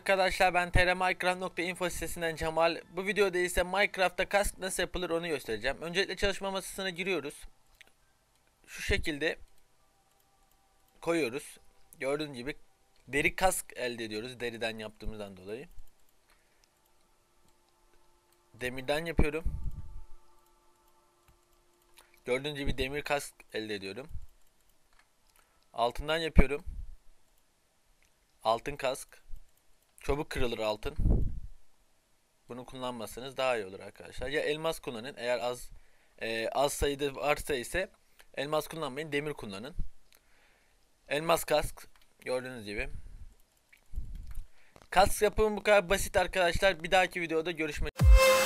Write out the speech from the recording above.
Arkadaşlar, ben trminecraft.info sitesinden Cemal. Bu videoda ise Minecraft'ta kask nasıl yapılır onu göstereceğim. Öncelikle çalışma masasına giriyoruz. Şu şekilde koyuyoruz. Gördüğünüz gibi deri kask elde ediyoruz, deriden yaptığımızdan dolayı. Demirden yapıyorum. Gördüğünüz gibi demir kask elde ediyorum. Altından yapıyorum. Altın kask. Çabuk kırılır altın. Bunu kullanmasanız daha iyi olur arkadaşlar. Ya elmas kullanın, eğer az sayıda varsa ise elmas kullanmayın, demir kullanın. Elmas kask, gördüğünüz gibi. Kask yapımı bu kadar basit arkadaşlar. Bir dahaki videoda görüşmek üzere.